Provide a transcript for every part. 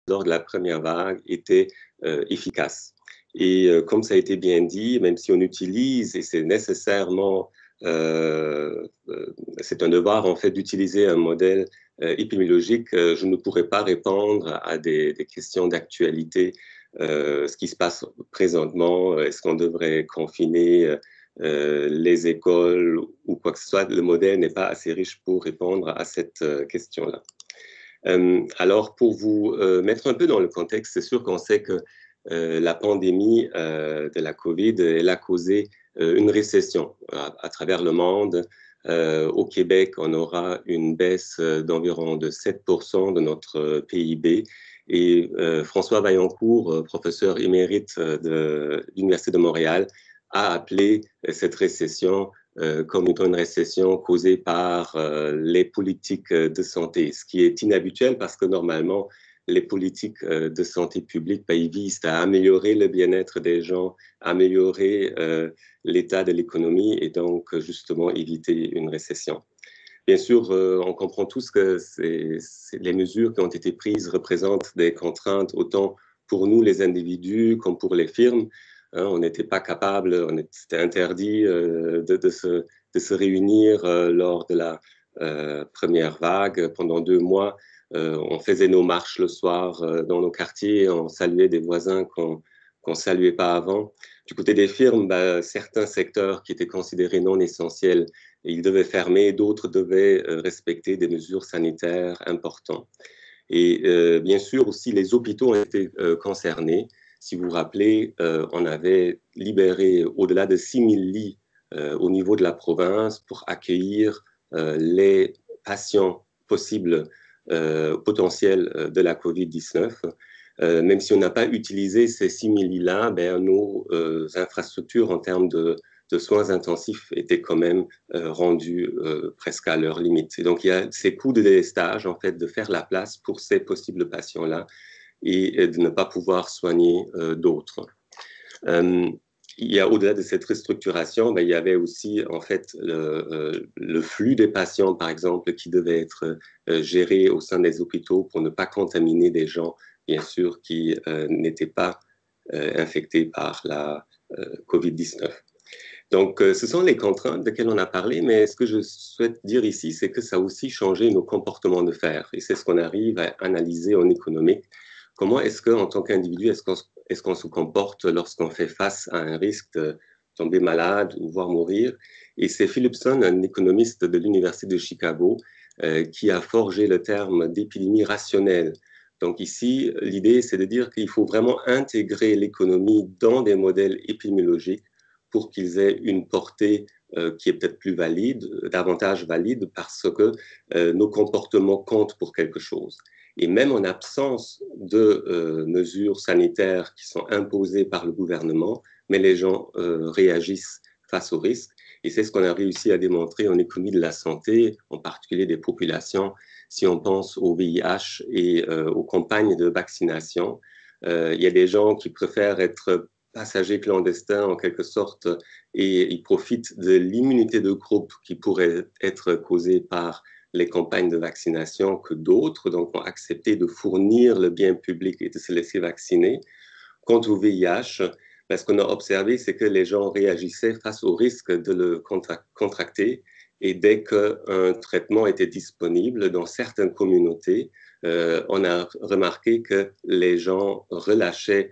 lors de la première vague étaient efficaces. Et comme ça a été bien dit, même si on utilise, et c'est nécessairement, c'est un devoir en fait d'utiliser un modèle épidémiologique, je ne pourrais pas répondre à des questions d'actualité. Ce qui se passe présentement, est-ce qu'on devrait confiner les écoles ou quoi que ce soit? Le modèle n'est pas assez riche pour répondre à cette question-là. Alors, pour vous mettre un peu dans le contexte, c'est sûr qu'on sait que la pandémie de la COVID, elle a causé une récession à travers le monde. Au Québec, on aura une baisse d'environ de 7% de notre PIB. Et François Vaillancourt, professeur émérite de l'Université de Montréal, a appelé cette récession comme étant une récession causée par les politiques de santé, ce qui est inhabituel parce que normalement, les politiques de santé publique, ils visent à améliorer le bien-être des gens, améliorer l'état de l'économie et donc justement éviter une récession. Bien sûr, on comprend tous que les mesures qui ont été prises représentent des contraintes autant pour nous, les individus, comme pour les firmes. Hein, on n'était pas capable, c'était interdit de se réunir lors de la première vague pendant 2 mois. On faisait nos marches le soir dans nos quartiers, on saluait des voisins qu'on saluait pas avant. Du côté des firmes, certains secteurs qui étaient considérés non essentiels, ils devaient fermer, d'autres devaient respecter des mesures sanitaires importantes. Et bien sûr aussi, les hôpitaux ont été concernés. Si vous vous rappelez, on avait libéré au-delà de 6 000 lits au niveau de la province pour accueillir les patients possibles, potentiels de la COVID-19. Même si on n'a pas utilisé ces 6 000 lits-là, nos infrastructures en termes de soins intensifs étaient quand même rendues presque à leur limite. Et donc, il y a ces coûts de délestage, en fait, de faire la place pour ces possibles patients-là et de ne pas pouvoir soigner d'autres. Il y a au-delà de cette restructuration, il y avait aussi en fait le flux des patients, par exemple, qui devait être géré au sein des hôpitaux pour ne pas contaminer des gens, bien sûr, qui n'étaient pas infectés par la COVID-19. Donc, ce sont les contraintes desquelles on a parlé, mais ce que je souhaite dire ici, c'est que ça a aussi changé nos comportements de faire. Et c'est ce qu'on arrive à analyser en économique. Comment est-ce qu'en tant qu'individu, est-ce qu'on se comporte lorsqu'on fait face à un risque de tomber malade ou voire mourir? Et c'est Philipson, un économiste de l'Université de Chicago, qui a forgé le terme d'épidémie rationnelle. Donc ici, l'idée, c'est de dire qu'il faut vraiment intégrer l'économie dans des modèles épidémiologiques pour qu'ils aient une portée qui est peut-être plus valide, davantage valide, parce que nos comportements comptent pour quelque chose. Et même en absence de mesures sanitaires qui sont imposées par le gouvernement, mais les gens réagissent face aux risques. Et c'est ce qu'on a réussi à démontrer en économie de la santé, en particulier des populations. Si on pense au VIH et aux campagnes de vaccination, il y a des gens qui préfèrent être passagers clandestins en quelque sorte et ils profitent de l'immunité de groupe qui pourrait être causée par les campagnes de vaccination que d'autres, donc ont accepté de fournir le bien public et de se laisser vacciner. Quant au VIH, ce qu'on a observé, c'est que les gens réagissaient face au risque de le contracter et dès qu'un traitement était disponible dans certaines communautés, on a remarqué que les gens relâchaient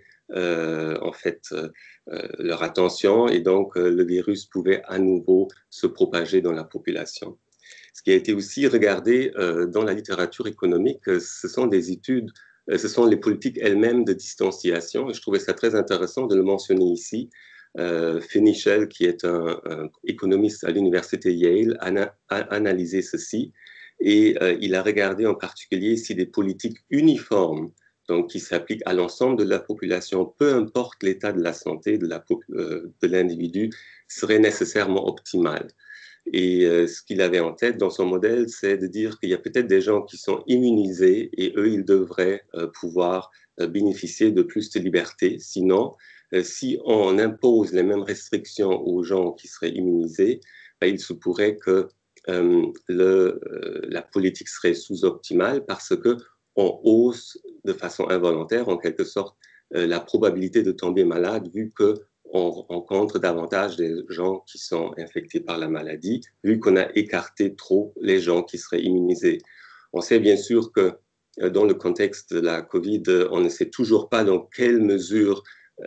en fait leur attention et donc le virus pouvait à nouveau se propager dans la population. Ce qui a été aussi regardé dans la littérature économique, ce sont des études, ce sont les politiques elles-mêmes de distanciation et je trouvais ça très intéressant de le mentionner ici. Fenichel, qui est un économiste à l'université Yale, a analysé ceci et il a regardé en particulier si des politiques uniformes donc qui s'applique à l'ensemble de la population, peu importe l'état de la santé de l'individu, serait nécessairement optimal. Et ce qu'il avait en tête dans son modèle, c'est de dire qu'il y a peut-être des gens qui sont immunisés et eux, ils devraient pouvoir bénéficier de plus de liberté. Sinon, si on impose les mêmes restrictions aux gens qui seraient immunisés, il se pourrait que la politique serait sous-optimale parce que on hausse de façon involontaire, en quelque sorte, la probabilité de tomber malade, vu qu'on rencontre davantage des gens qui sont infectés par la maladie, vu qu'on a écarté trop les gens qui seraient immunisés. On sait bien sûr que dans le contexte de la COVID, on ne sait toujours pas dans quelle mesure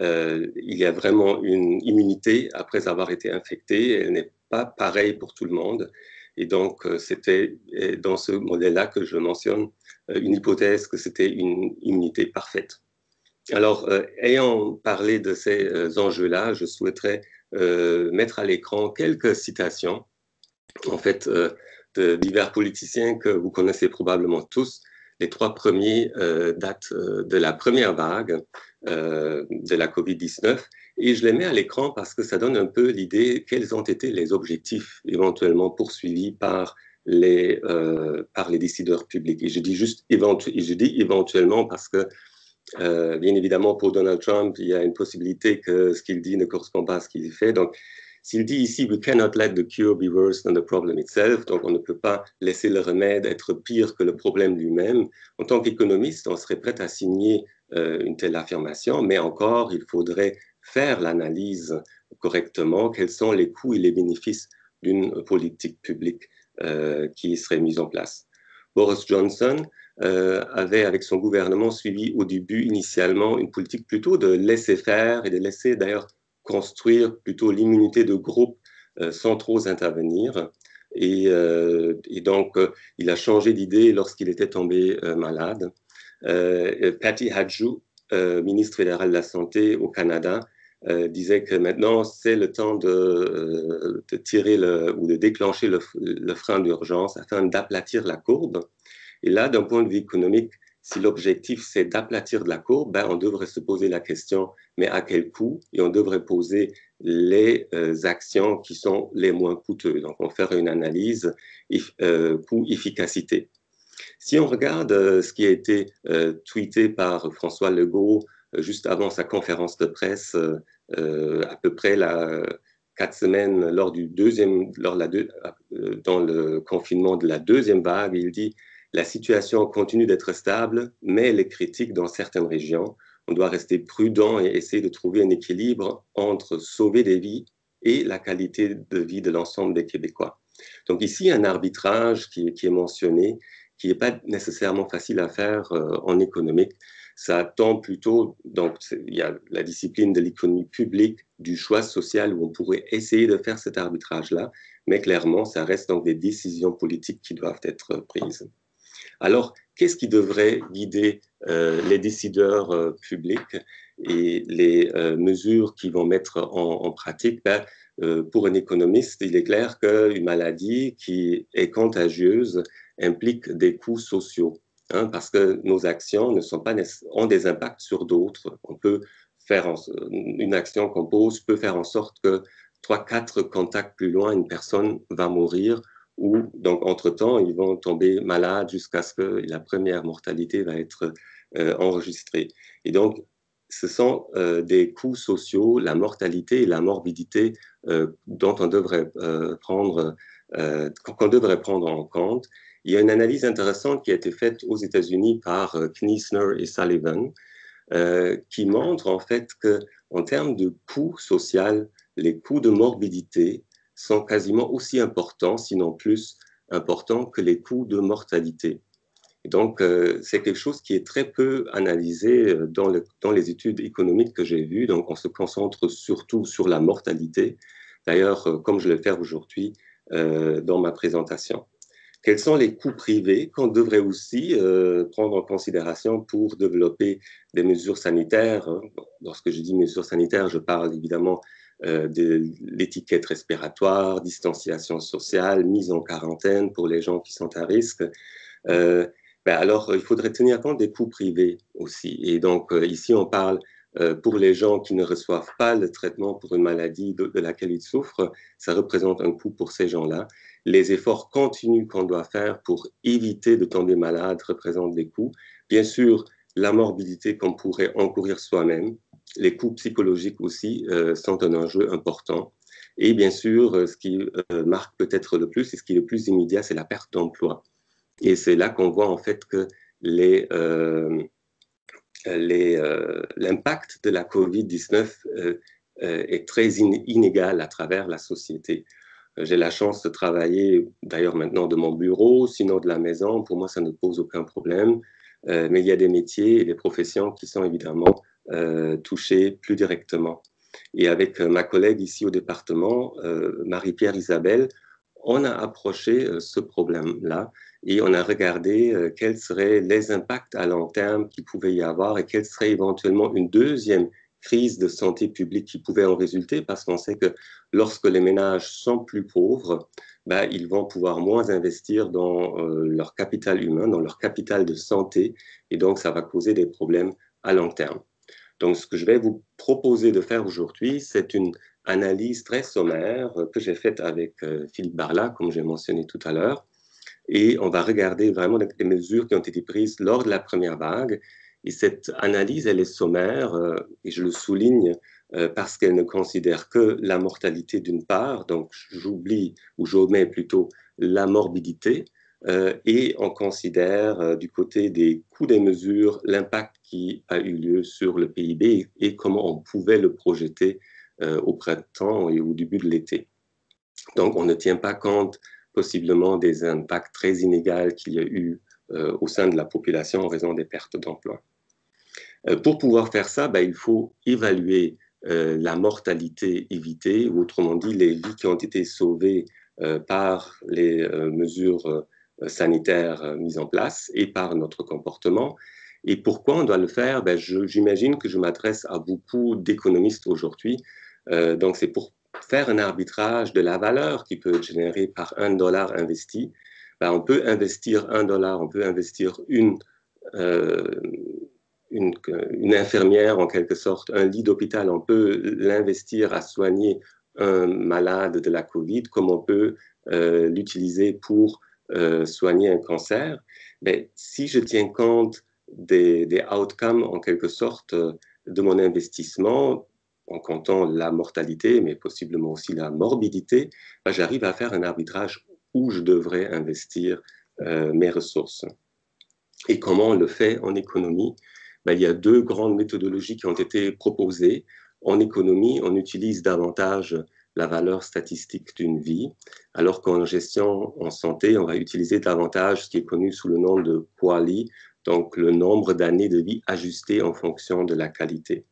il y a vraiment une immunité après avoir été infecté. Elle n'est pas pareille pour tout le monde. Et donc, c'était dans ce modèle-là que je mentionne une hypothèse que c'était une immunité parfaite. Alors, ayant parlé de ces enjeux-là, je souhaiterais mettre à l'écran quelques citations, en fait, de divers politiciens que vous connaissez probablement tous. Les trois premiers datent de la première vague de la COVID-19 et je les mets à l'écran parce que ça donne un peu l'idée quels ont été les objectifs éventuellement poursuivis par les décideurs publics. Et je dis juste éventuellement parce que bien évidemment, pour Donald Trump, il y a une possibilité que ce qu'il dit ne correspond pas à ce qu'il fait. Donc, s'il dit ici, we cannot let the cure be worse than the problem itself, donc on ne peut pas laisser le remède être pire que le problème lui-même, en tant qu'économiste, on serait prêt à signer une telle affirmation, mais encore, il faudrait faire l'analyse correctement, quels sont les coûts et les bénéfices d'une politique publique qui serait mise en place. Boris Johnson avait, avec son gouvernement, suivi au début, initialement, une politique plutôt de laisser faire et de laisser d'ailleurs construire plutôt l'immunité de groupe sans trop intervenir. Et donc, il a changé d'idée lorsqu'il était tombé malade. Patty Hajdu, ministre fédérale de la Santé au Canada, disait que maintenant, c'est le temps de tirer ou de déclencher le frein d'urgence afin d'aplatir la courbe. Et là, d'un point de vue économique, si l'objectif c'est d'aplatir de la courbe, ben, on devrait se poser la question, mais à quel coût? Et on devrait poser les actions qui sont les moins coûteuses. Donc, on ferait une analyse coût-efficacité. Si on regarde ce qui a été tweeté par François Legault juste avant sa conférence de presse, à peu près 4 semaines dans le confinement de la deuxième vague, il dit la situation continue d'être stable, mais elle est critique dans certaines régions. On doit rester prudent et essayer de trouver un équilibre entre sauver des vies et la qualité de vie de l'ensemble des Québécois. Donc ici, un arbitrage qui est mentionné, qui n'est pas nécessairement facile à faire en économique. Ça tombe plutôt, donc il y a la discipline de l'économie publique, du choix social où on pourrait essayer de faire cet arbitrage-là, mais clairement, ça reste donc des décisions politiques qui doivent être prises. Alors, qu'est-ce qui devrait guider les décideurs publics et les mesures qu'ils vont mettre en pratique? Pour un économiste, il est clair qu'une maladie qui est contagieuse implique des coûts sociaux, hein, parce que nos actions ont des impacts sur d'autres. On peut une action qu'on pose peut faire en sorte que 3-4 contacts plus loin, une personne va mourir ou donc entre-temps, ils vont tomber malades jusqu'à ce que la première mortalité va être enregistrée. Et donc, ce sont des coûts sociaux, la mortalité et la morbidité dont on devrait qu'on devrait prendre en compte. Il y a une analyse intéressante qui a été faite aux États-Unis par Kniesner et Sullivan qui montre en fait qu'en termes de coûts sociaux, les coûts de morbidité sont quasiment aussi importants, sinon plus importants que les coûts de mortalité. Et donc, c'est quelque chose qui est très peu analysé dans les études économiques que j'ai vues. Donc, on se concentre surtout sur la mortalité. D'ailleurs, comme je vais le faire aujourd'hui dans ma présentation. Quels sont les coûts privés qu'on devrait aussi prendre en considération pour développer des mesures sanitaires, hein? Lorsque je dis mesures sanitaires, je parle évidemment de l'étiquette respiratoire, distanciation sociale, mise en quarantaine pour les gens qui sont à risque. Alors, il faudrait tenir compte des coûts privés aussi. Et donc, ici, on parle pour les gens qui ne reçoivent pas le traitement pour une maladie de laquelle ils souffrent, ça représente un coût pour ces gens-là. Les efforts continus qu'on doit faire pour éviter de tomber malade représentent des coûts. Bien sûr, la morbidité qu'on pourrait encourir soi-même, les coûts psychologiques aussi sont un enjeu important. Et bien sûr, ce qui marque peut-être le plus et ce qui est le plus immédiat, c'est la perte d'emploi. Et c'est là qu'on voit en fait que l'impact de la COVID-19 est très inégal à travers la société. J'ai la chance de travailler d'ailleurs maintenant de mon bureau, sinon de la maison. Pour moi, ça ne pose aucun problème. Mais il y a des métiers et des professions qui sont évidemment touchés plus directement. Et avec ma collègue ici au département, Marie-Pierre Isabelle, on a approché ce problème-là et on a regardé quels seraient les impacts à long terme qu'il pouvait y avoir et quelle serait éventuellement une deuxième crise de santé publique qui pouvait en résulter, parce qu'on sait que lorsque les ménages sont plus pauvres, ben, ils vont pouvoir moins investir dans leur capital humain, dans leur capital de santé, et donc ça va causer des problèmes à long terme. Donc, ce que je vais vous proposer de faire aujourd'hui, c'est une analyse très sommaire que j'ai faite avec Philippe Barla, comme j'ai mentionné tout à l'heure. Et on va regarder vraiment les mesures qui ont été prises lors de la première vague. Et cette analyse, elle est sommaire, et je le souligne parce qu'elle ne considère que la mortalité d'une part, donc j'oublie ou j'omets plutôt la morbidité, et on considère du côté des coûts des mesures l'impact qui a eu lieu sur le PIB et comment on pouvait le projeter au printemps et au début de l'été. Donc on ne tient pas compte possiblement des impacts très inégaux qu'il y a eu au sein de la population en raison des pertes d'emploi. Pour pouvoir faire ça, ben, il faut évaluer la mortalité évitée, ou autrement dit les vies qui ont été sauvées par les mesures sanitaires mises en place et par notre comportement. Et pourquoi on doit le faire? Ben, j'imagine que je m'adresse à beaucoup d'économistes aujourd'hui. Donc c'est pour faire un arbitrage de la valeur qui peut être générée par $1 investi. Ben, on peut investir $1, on peut investir une infirmière en quelque sorte, un lit d'hôpital, on peut l'investir à soigner un malade de la COVID comme on peut l'utiliser pour soigner un cancer. Mais si je tiens compte des outcomes en quelque sorte de mon investissement, en comptant la mortalité, mais possiblement aussi la morbidité, ben, j'arrive à faire un arbitrage où je devrais investir mes ressources. Et comment on le fait en économie? Ben, il y a deux grandes méthodologies qui ont été proposées. En économie, on utilise davantage la valeur statistique d'une vie, alors qu'en gestion en santé, on va utiliser davantage ce qui est connu sous le nom de QALY, donc le nombre d'années de vie ajusté en fonction de la qualité.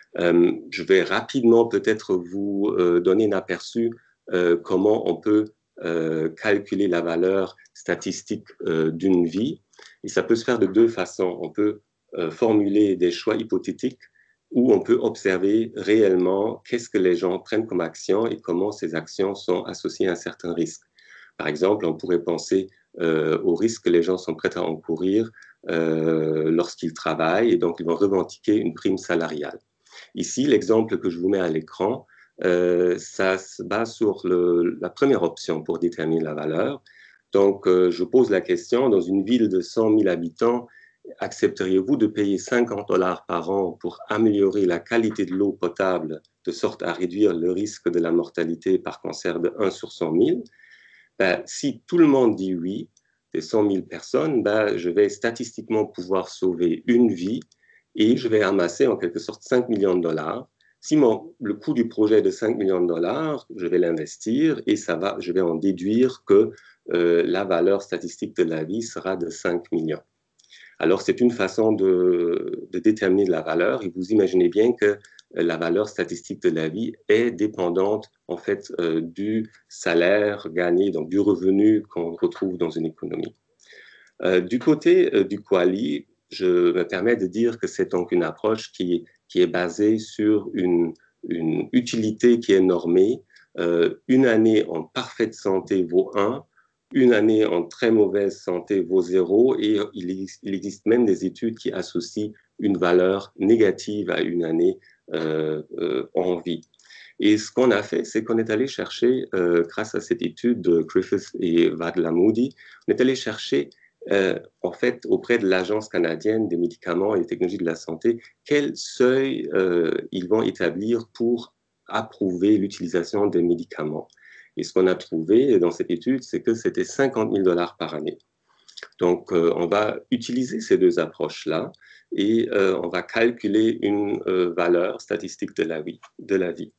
Je vais rapidement peut-être vous donner un aperçu comment on peut calculer la valeur statistique d'une vie. Et ça peut se faire de deux façons. On peut formuler des choix hypothétiques ou on peut observer réellement qu'est-ce que les gens prennent comme action et comment ces actions sont associées à un certain risque. Par exemple, on pourrait penser aux risques que les gens sont prêts à encourir lorsqu'ils travaillent et donc ils vont revendiquer une prime salariale. Ici, l'exemple que je vous mets à l'écran, ça se base sur la première option pour déterminer la valeur. Donc, je pose la question, dans une ville de 100 000 habitants, accepteriez-vous de payer $50 par an pour améliorer la qualité de l'eau potable de sorte à réduire le risque de la mortalité par cancer de 1 sur 100 000? Ben, si tout le monde dit oui, des 100 000 personnes, ben, je vais statistiquement pouvoir sauver une vie et je vais amasser en quelque sorte 5 millions de dollars. Si le coût du projet est de 5 millions de dollars, je vais l'investir et je vais en déduire que la valeur statistique de la vie sera de 5 millions. Alors, c'est une façon de déterminer la valeur et vous imaginez bien que la valeur statistique de la vie est dépendante en fait du salaire gagné, donc du revenu qu'on retrouve dans une économie. Du côté du QALY, je me permets de dire que c'est donc une approche qui est basée sur une utilité qui est normée. Une année en parfaite santé vaut 1, une année en très mauvaise santé vaut 0, et il existe même des études qui associent une valeur négative à une année en vie. Et ce qu'on a fait, c'est qu'on est allé chercher, grâce à cette étude de Griffith et Vadlamudi, on est allé chercher en fait, auprès de l'Agence canadienne des médicaments et des technologies de la santé, quel seuil ils vont établir pour approuver l'utilisation des médicaments. Et ce qu'on a trouvé dans cette étude, c'est que c'était 50 000 $ par année. Donc, on va utiliser ces deux approches-là et on va calculer une valeur statistique de la vie.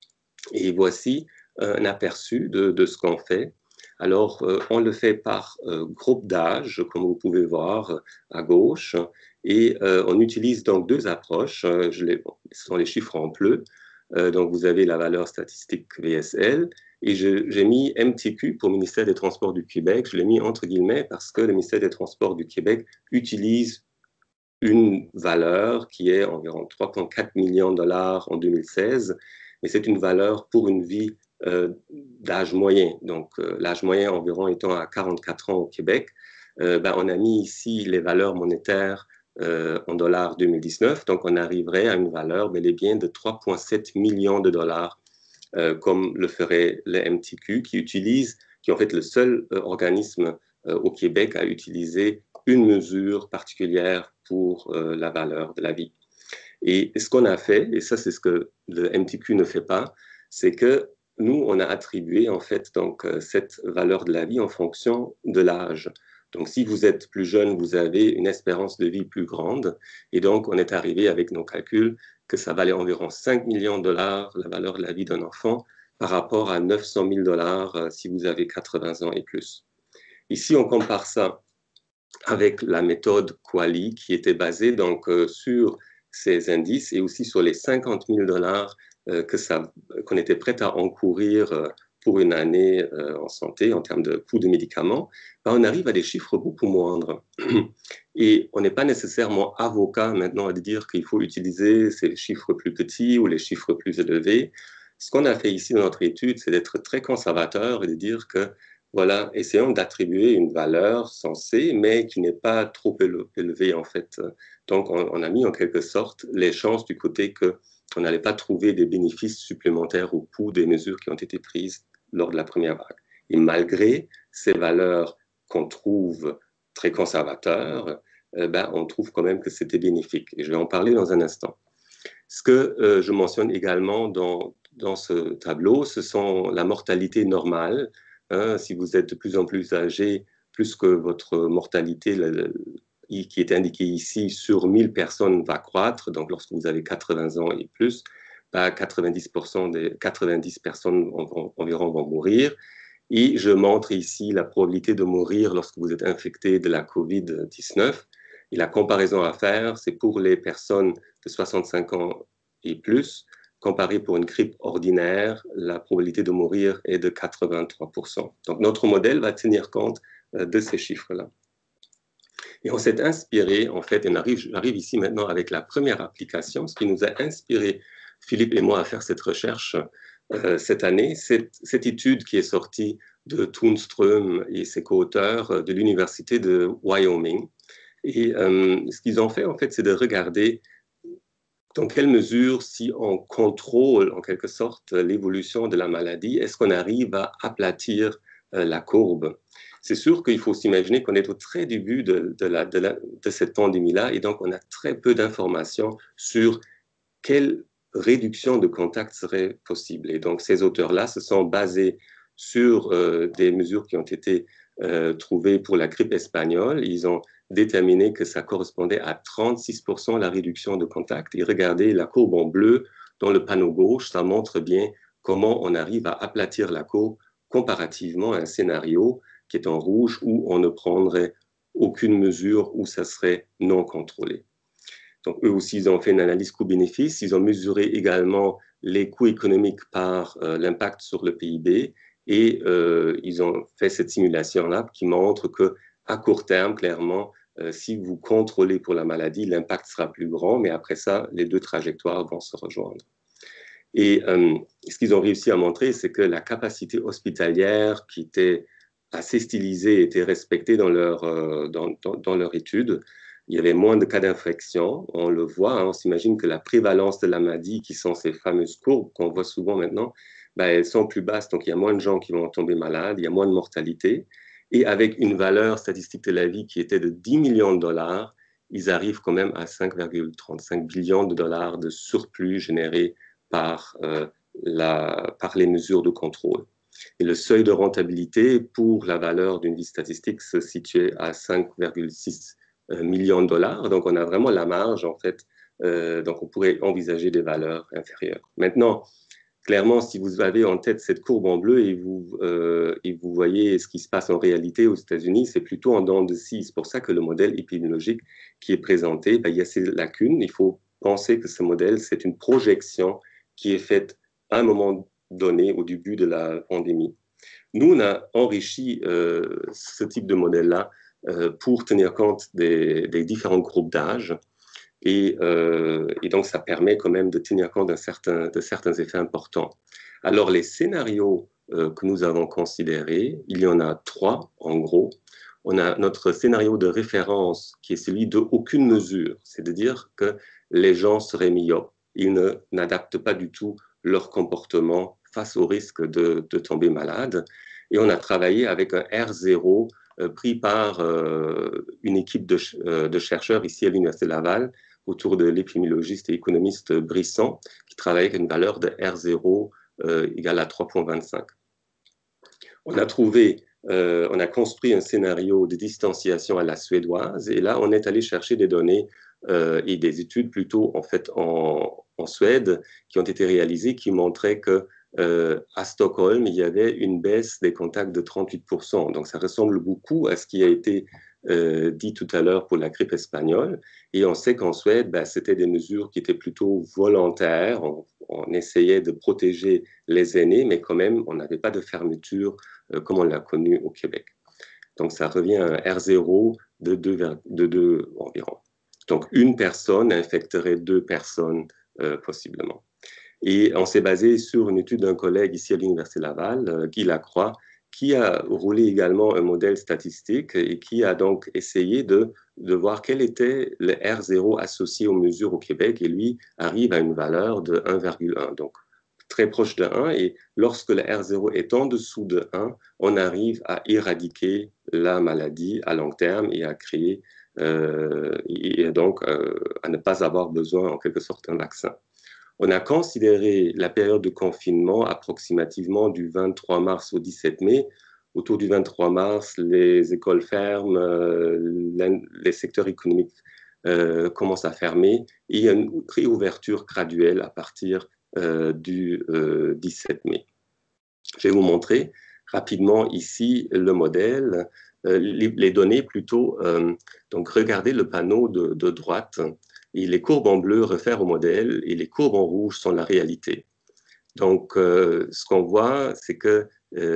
Et voici un aperçu de ce qu'on fait. Alors, on le fait par groupe d'âge, comme vous pouvez voir à gauche, et on utilise donc deux approches. Ce sont les chiffres en bleu. Donc, vous avez la valeur statistique VSL, et j'ai mis MTQ pour Ministère des Transports du Québec. Je l'ai mis entre guillemets parce que le Ministère des Transports du Québec utilise une valeur qui est environ 3,4 millions de dollars en 2016, mais c'est une valeur pour une vie d'âge moyen. Donc, l'âge moyen environ étant à 44 ans au Québec, on a mis ici les valeurs monétaires en dollars 2019. Donc, on arriverait à une valeur bel et bien de 3,7 millions de dollars, comme le ferait le MTQ, qui est en fait le seul organisme au Québec à utiliser une mesure particulière pour la valeur de la vie. Et ce qu'on a fait, et ça c'est ce que le MTQ ne fait pas, c'est que nous, on a attribué en fait donc, cette valeur de la vie en fonction de l'âge. Donc si vous êtes plus jeune, vous avez une espérance de vie plus grande. Et donc on est arrivé avec nos calculs que ça valait environ 5 millions de dollars la valeur de la vie d'un enfant par rapport à 900 000 dollars si vous avez 80 ans et plus. Ici, on compare ça avec la méthode Quali qui était basée donc sur ces indices et aussi sur les 50 000 dollars qu'on était prêt à encourir pour une année en santé en termes de coût de médicaments, on arrive à des chiffres beaucoup moindres. Et on n'est pas nécessairement avocat maintenant à dire qu'il faut utiliser ces chiffres plus petits ou les chiffres plus élevés. Ce qu'on a fait ici dans notre étude, c'est d'être très conservateur et de dire que voilà, essayons d'attribuer une valeur sensée, mais qui n'est pas trop élevée en fait. Donc, on a mis en quelque sorte les chances du côté qu'on n'allait pas trouver des bénéfices supplémentaires au coût des mesures qui ont été prises lors de la première vague. Et malgré ces valeurs qu'on trouve très conservateurs, on trouve quand même que c'était bénéfique. Et je vais en parler dans un instant. Ce que je mentionne également dans ce tableau, ce sont la mortalité normale. Si vous êtes de plus en plus âgé, plus que votre mortalité qui est indiquée ici sur 1000 personnes va croître, donc lorsque vous avez 80 ans et plus, 90% des 90 personnes environ vont mourir. Et je montre ici la probabilité de mourir lorsque vous êtes infecté de la COVID-19. Et la comparaison à faire, c'est pour les personnes de 65 ans et plus, comparé pour une grippe ordinaire, la probabilité de mourir est de 83%. Donc notre modèle va tenir compte de ces chiffres-là. Et on s'est inspiré, en fait, et j'arrive ici maintenant avec la première application, ce qui nous a inspiré, Philippe et moi, à faire cette recherche cette année, cette étude qui est sortie de Thunström et ses co-auteurs de l'Université de Wyoming. Et ce qu'ils ont fait, en fait, c'est de regarder dans quelle mesure, si on contrôle en quelque sorte l'évolution de la maladie, est-ce qu'on arrive à aplatir la courbe? C'est sûr qu'il faut s'imaginer qu'on est au très début de cette pandémie-là et donc on a très peu d'informations sur quelle réduction de contact serait possible. Et donc ces auteurs-là se sont basés sur des mesures qui ont été trouvées pour la grippe espagnole. Ils ont déterminé que ça correspondait à 36% la réduction de contact. Et regardez la courbe en bleu dans le panneau gauche, ça montre bien comment on arrive à aplatir la courbe comparativement à un scénario qui est en rouge où on ne prendrait aucune mesure, où ça serait non contrôlé. Donc, eux aussi, ils ont fait une analyse coût-bénéfice. Ils ont mesuré également les coûts économiques par l'impact sur le PIB et ils ont fait cette simulation-là qui montre qu'à court terme, clairement, si vous contrôlez pour la maladie, l'impact sera plus grand, mais après ça, les deux trajectoires vont se rejoindre. Et ce qu'ils ont réussi à montrer, c'est que la capacité hospitalière qui était assez stylisée était respectée dans leur étude. Il y avait moins de cas d'infection, on le voit, on s'imagine que la prévalence de la maladie, qui sont ces fameuses courbes qu'on voit souvent maintenant, elles sont plus basses, donc il y a moins de gens qui vont tomber malades, il y a moins de mortalité. Et avec une valeur statistique de la vie qui était de 10 millions de dollars, ils arrivent quand même à 5,35 billions de dollars de surplus générés par les mesures de contrôle. Et le seuil de rentabilité pour la valeur d'une vie statistique se situait à 5,6 millions de dollars. Donc, on a vraiment la marge, en fait. Donc, on pourrait envisager des valeurs inférieures. Maintenant, clairement, si vous avez en tête cette courbe en bleu et vous voyez ce qui se passe en réalité aux États-Unis, c'est plutôt en dents de scie. C'est pour ça que le modèle épidémiologique qui est présenté, ben, il y a ces lacunes. Il faut penser que ce modèle, c'est une projection qui est faite à un moment donné, au début de la pandémie. Nous, on a enrichi ce type de modèle-là pour tenir compte des différents groupes d'âge. Et donc, ça permet quand même de tenir compte de certains effets importants. Alors, les scénarios que nous avons considérés, il y en a 3 en gros. On a notre scénario de référence qui est celui de aucune mesure, c'est-à-dire que les gens seraient myopes, ils n'adaptent pas du tout leur comportement face au risque de tomber malade. Et on a travaillé avec un R0 pris par une équipe de chercheurs ici à l'Université Laval, autour de l'épidémiologiste et économiste Brisson, qui travaille avec une valeur de R0 égale à 3,25. On a construit un scénario de distanciation à la suédoise, et là, on est allé chercher des données et des études plutôt en fait en Suède qui ont été réalisées, qui montraient que à Stockholm, il y avait une baisse des contacts de 38%. Donc, ça ressemble beaucoup à ce qui a été dit tout à l'heure pour la grippe espagnole. Et on sait qu'en Suède, ben, c'était des mesures qui étaient plutôt volontaires. On essayait de protéger les aînés, mais quand même, on n'avait pas de fermeture comme on l'a connu au Québec. Donc, ça revient à un R0 de 2 environ. Donc, une personne infecterait 2 personnes possiblement. Et on s'est basé sur une étude d'un collègue ici à l'Université Laval, Guy Lacroix, qui a roulé également un modèle statistique et qui a donc essayé de voir quel était le R0 associé aux mesures au Québec. Et lui arrive à une valeur de 1,1, donc très proche de 1. Et lorsque le R0 est en dessous de 1, on arrive à éradiquer la maladie à long terme et à créer, et donc à ne pas avoir besoin en quelque sorte d'un vaccin. On a considéré la période de confinement approximativement du 23 mars au 17 mai. Autour du 23 mars, les écoles ferment, les secteurs économiques commencent à fermer et il y a une réouverture graduelle à partir du 17 mai. Je vais vous montrer rapidement ici le modèle, les données plutôt. Donc, regardez le panneau de droite. Et les courbes en bleu réfèrent au modèle et les courbes en rouge sont la réalité. Donc, ce qu'on voit, c'est que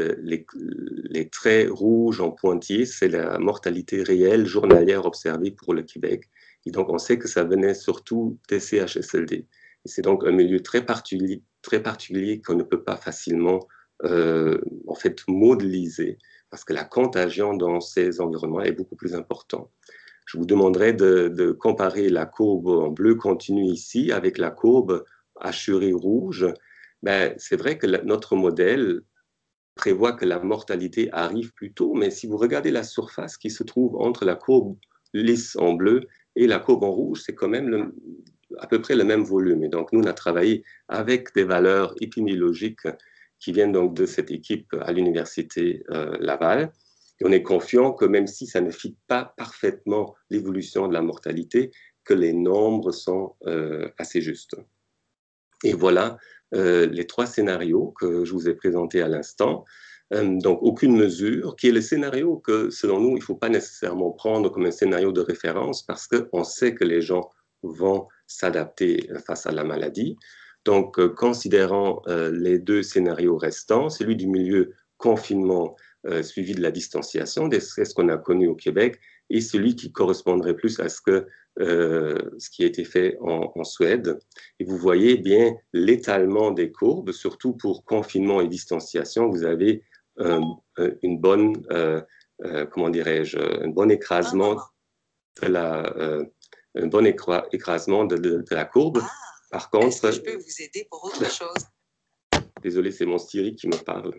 les traits rouges en pointillés, c'est la mortalité réelle journalière observée pour le Québec. Et donc, on sait que ça venait surtout des CHSLD. Et c'est donc un milieu très particulier qu'on ne peut pas facilement en fait, modéliser parce que la contagion dans ces environnements est beaucoup plus importante. Je vous demanderai de comparer la courbe en bleu continu ici avec la courbe hachurée rouge. Ben, c'est vrai que notre modèle prévoit que la mortalité arrive plus tôt, mais si vous regardez la surface qui se trouve entre la courbe lisse en bleu et la courbe en rouge, c'est quand même à peu près le même volume. Et donc, nous, on a travaillé avec des valeurs épidémiologiques qui viennent donc de cette équipe à l'Université Laval. Et on est confiant que même si ça ne fit pas parfaitement l'évolution de la mortalité, que les nombres sont assez justes. Et voilà les 3 scénarios que je vous ai présentés à l'instant. Donc, aucune mesure, qui est le scénario que, selon nous, il ne faut pas nécessairement prendre comme un scénario de référence parce qu'on sait que les gens vont s'adapter face à la maladie. Donc, considérant les 2 scénarios restants, celui du milieu confinement suivi de la distanciation, c'est ce qu'on a connu au Québec, et celui qui correspondrait plus à ce qui a été fait en Suède. Et vous voyez bien l'étalement des courbes, surtout pour confinement et distanciation. Vous avez une bonne, comment dirais-je, un bon écrasement un bon écrasement de la courbe. Par contre, est-ce que je peux vous aider pour autre chose? Désolé, c'est mon Siri qui me parle.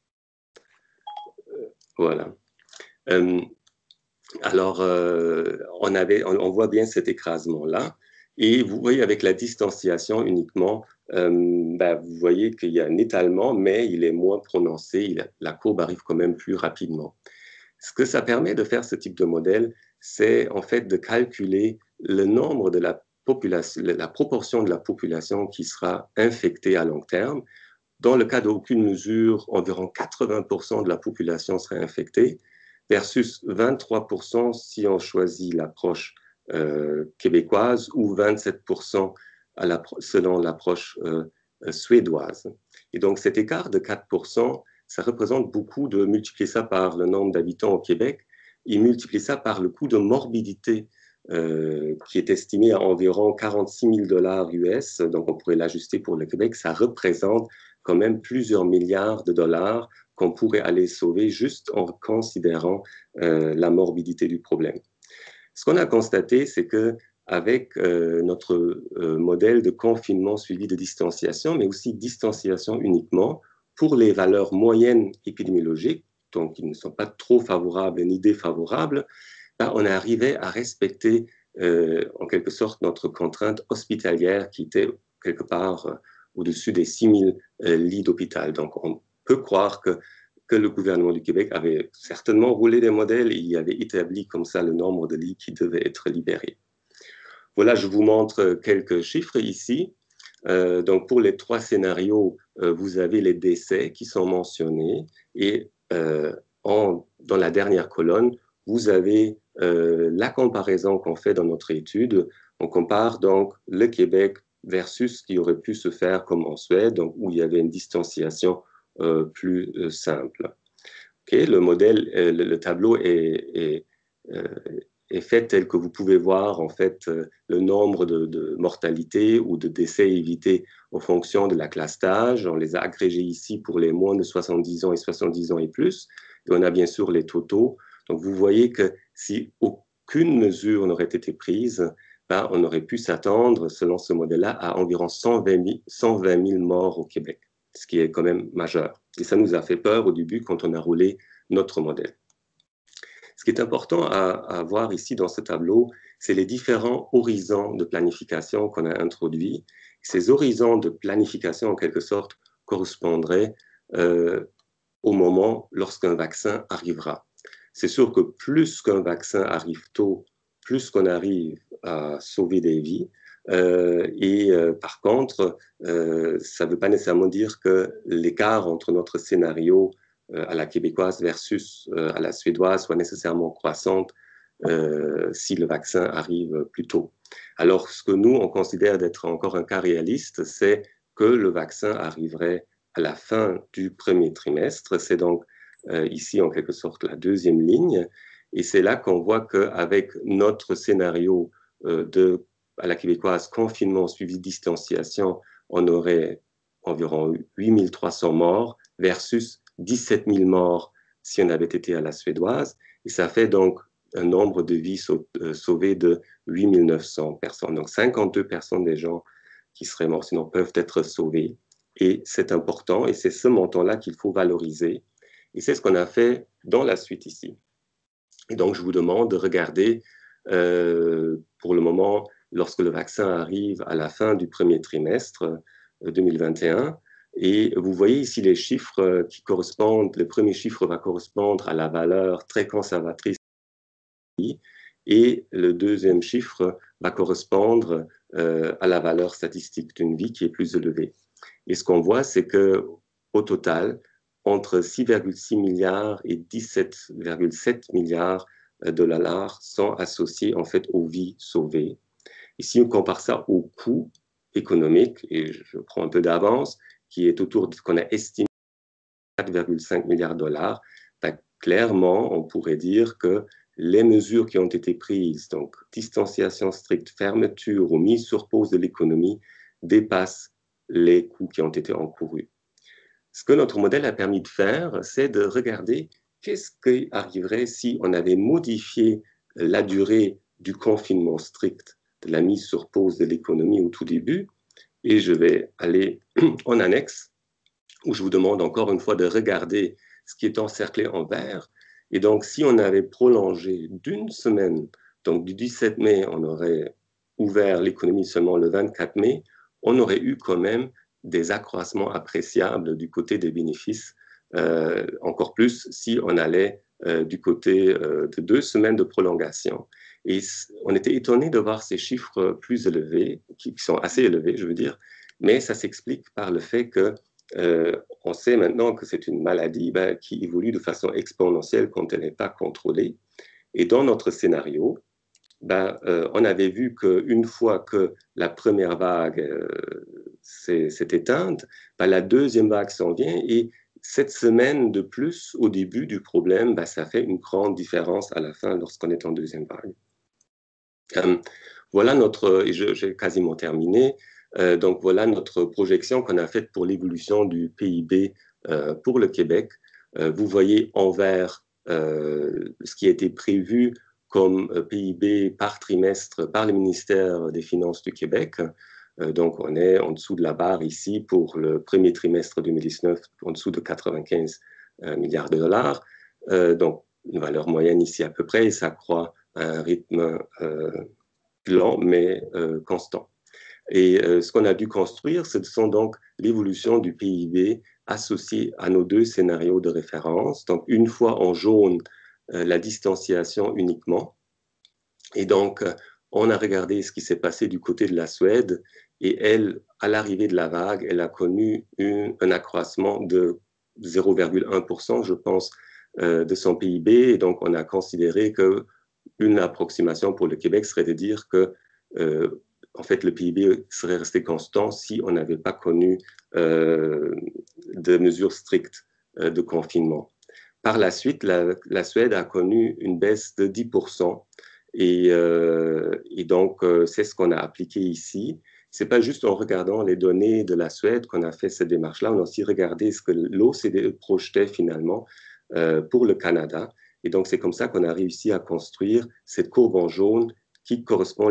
Voilà. Alors, on voit bien cet écrasement-là. Et vous voyez avec la distanciation uniquement, vous voyez qu'il y a un étalement, mais il est moins prononcé, la courbe arrive quand même plus rapidement. Ce que ça permet de faire ce type de modèle, c'est en fait de calculer le nombre de la population, la proportion de la population qui sera infectée à long terme. Dans le cas d'aucune mesure, environ 80% de la population serait infectée, versus 23% si on choisit l'approche québécoise ou 27% selon l'approche suédoise. Et donc cet écart de 4%, ça représente beaucoup de multiplier ça par le nombre d'habitants au Québec et multiplier ça par le coût de morbidité qui est estimé à environ 46 000 $ US, donc on pourrait l'ajuster pour le Québec, ça représente quand même plusieurs milliards de dollars qu'on pourrait aller sauver juste en considérant la morbidité du problème. Ce qu'on a constaté, c'est que avec notre modèle de confinement suivi de distanciation, mais aussi distanciation uniquement, pour les valeurs moyennes épidémiologiques, donc qui ne sont pas trop favorables ni défavorables, on arrivait à respecter en quelque sorte notre contrainte hospitalière qui était quelque part au-dessus des 6 000 lits d'hôpital. Donc on peut croire que le gouvernement du Québec avait certainement roulé des modèles et il avait établi comme ça le nombre de lits qui devaient être libérés. Voilà, je vous montre quelques chiffres ici. Donc pour les 3 scénarios, vous avez les décès qui sont mentionnés et dans la dernière colonne, vous avez la comparaison qu'on fait dans notre étude. On compare donc le Québec versus ce qui aurait pu se faire comme en Suède, donc où il y avait une distanciation plus simple. Okay, le modèle, le tableau est fait tel que vous pouvez voir en fait le nombre de mortalités ou de décès évités en fonction de la classe d'âge. On les a agrégés ici pour les moins de 70 ans et 70 ans et plus. Et on a bien sûr les totaux. Donc vous voyez que si aucune mesure n'aurait été prise, on aurait pu s'attendre, selon ce modèle-là, à environ 120 000 morts au Québec, ce qui est quand même majeur. Et ça nous a fait peur au début quand on a roulé notre modèle. Ce qui est important à voir ici dans ce tableau, c'est les différents horizons de planification qu'on a introduits. Ces horizons de planification, en quelque sorte, correspondraient au moment lorsqu'un vaccin arrivera. C'est sûr que plus qu'un vaccin arrive tôt, plus qu'on arrive à sauver des vies. Par contre, ça ne veut pas nécessairement dire que l'écart entre notre scénario à la québécoise versus à la suédoise soit nécessairement croissante si le vaccin arrive plus tôt. Alors, ce que nous, on considère d'être encore un cas réaliste, c'est que le vaccin arriverait à la fin du premier trimestre. C'est donc ici, en quelque sorte, la deuxième ligne. Et c'est là qu'on voit qu'avec notre scénario à la québécoise, confinement suivi distanciation, on aurait environ 8 300 morts versus 17 000 morts si on avait été à la suédoise. Et ça fait donc un nombre de vies sauvées de 8 900 personnes. Donc 52% des gens qui seraient morts sinon peuvent être sauvés. Et c'est important et c'est ce montant-là qu'il faut valoriser. Et c'est ce qu'on a fait dans la suite ici. Et donc, je vous demande de regarder pour le moment, lorsque le vaccin arrive à la fin du premier trimestre 2021, et vous voyez ici les chiffres qui correspondent, le premier chiffre va correspondre à la valeur très conservatrice et le deuxième chiffre va correspondre à la valeur statistique d'une vie qui est plus élevée. Et ce qu'on voit, c'est qu'au total, entre 6,6 milliards et 17,7 milliards de dollars sont associés en fait aux vies sauvées. Et si on compare ça au coût économique, et je prends un peu d'avance, qui est autour de ce qu'on a estimé 4,5 milliards de dollars, clairement, on pourrait dire que les mesures qui ont été prises, donc distanciation stricte, fermeture ou mise sur pause de l'économie, dépassent les coûts qui ont été encourus. Ce que notre modèle a permis de faire, c'est de regarder qu'est-ce qui arriverait si on avait modifié la durée du confinement strict, de la mise sur pause de l'économie au tout début. Et je vais aller en annexe, où je vous demande encore une fois de regarder ce qui est encerclé en vert. Et donc, si on avait prolongé d'une semaine, donc du 17 mai, on aurait ouvert l'économie seulement le 24 mai, on aurait eu quand même des accroissements appréciables du côté des bénéfices, encore plus si on allait du côté de 2 semaines de prolongation. Et on était étonné de voir ces chiffres plus élevés, qui sont assez élevés, je veux dire, mais ça s'explique par le fait que on sait maintenant que c'est une maladie qui évolue de façon exponentielle quand elle n'est pas contrôlée. Et dans notre scénario, on avait vu qu'une fois que la première vague s'est éteinte, la deuxième vague s'en vient et 7 semaines de plus au début du problème, ça fait une grande différence à la fin lorsqu'on est en deuxième vague. Voilà notre, et j'ai quasiment terminé, donc voilà notre projection qu'on a faite pour l'évolution du PIB pour le Québec. Vous voyez en vert ce qui a été prévu comme PIB par trimestre par le ministère des Finances du Québec. Donc, on est en dessous de la barre ici pour le premier trimestre 2019, en dessous de 95 milliards de dollars. Donc, une valeur moyenne ici à peu près, et ça croît à un rythme lent mais constant. Et ce qu'on a dû construire, ce sont donc l'évolution du PIB associée à nos 2 scénarios de référence. Donc, une fois en jaune, la distanciation uniquement. Et donc, on a regardé ce qui s'est passé du côté de la Suède et elle, à l'arrivée de la vague, elle a connu un accroissement de 0,1%, je pense, de son PIB. Et donc, on a considéré qu'une approximation pour le Québec serait de dire que, en fait, le PIB serait resté constant si on n'avait pas connu de mesures strictes de confinement. Par la suite, la Suède a connu une baisse de 10%. Et donc, c'est ce qu'on a appliqué ici. Ce n'est pas juste en regardant les données de la Suède qu'on a fait cette démarche-là, on a aussi regardé ce que l'OCDE projetait finalement pour le Canada. Et donc, c'est comme ça qu'on a réussi à construire cette courbe en jaune qui correspond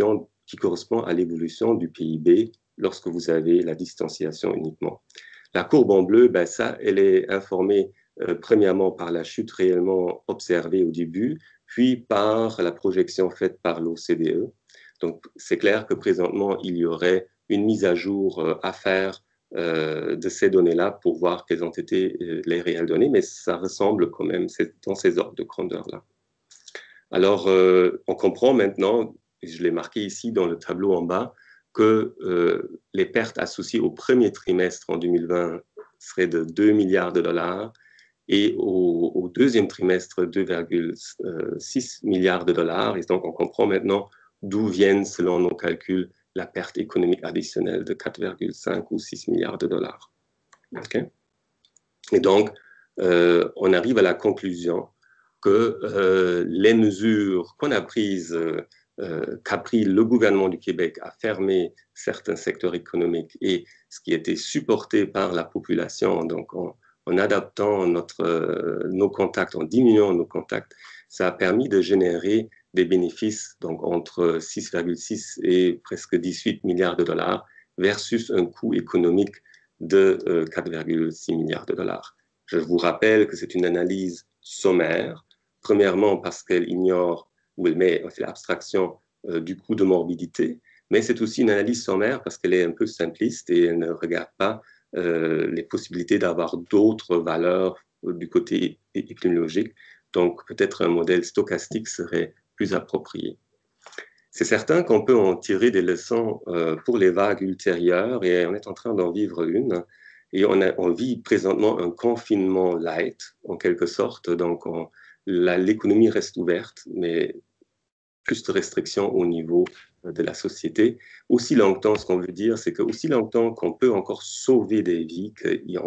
à l'évolution du PIB lorsque vous avez la distanciation uniquement. La courbe en bleu, ça, elle est informée premièrement par la chute réellement observée au début, puis par la projection faite par l'OCDE. Donc, c'est clair que présentement, il y aurait une mise à jour à faire de ces données-là pour voir quelles ont été les réelles données, mais ça ressemble quand même, c'est dans ces ordres de grandeur-là. Alors, on comprend maintenant, et je l'ai marqué ici dans le tableau en bas, que les pertes associées au premier trimestre en 2020 seraient de 2 milliards de dollars et au deuxième trimestre 2,6 milliards de dollars. Et donc, on comprend maintenant d'où viennent, selon nos calculs, la perte économique additionnelle de 4,5 ou 6 milliards de dollars. Okay? Et donc, on arrive à la conclusion que les mesures qu'on a prises, qu'a pris le gouvernement du Québec à fermer certains secteurs économiques et ce qui a été supporté par la population, donc en adaptant nos contacts, en diminuant nos contacts, ça a permis de générer des bénéfices donc entre 6,6 et presque 18 milliards de dollars versus un coût économique de 4,6 milliards de dollars. Je vous rappelle que c'est une analyse sommaire, premièrement parce qu'elle ignore ou elle met l'abstraction du coût de morbidité, mais c'est aussi une analyse sommaire parce qu'elle est un peu simpliste et elle ne regarde pas les possibilités d'avoir d'autres valeurs du côté épidémiologique. Donc, peut-être un modèle stochastique serait plus approprié. C'est certain qu'on peut en tirer des leçons pour les vagues ultérieures et on est en train d'en vivre une. Et on vit présentement un confinement light, en quelque sorte. Donc, l'économie reste ouverte, mais plus de restrictions au niveau de la société. Aussi longtemps, ce qu'on veut dire, c'est qu'aussi longtemps qu'on peut encore sauver des vies, qu'il y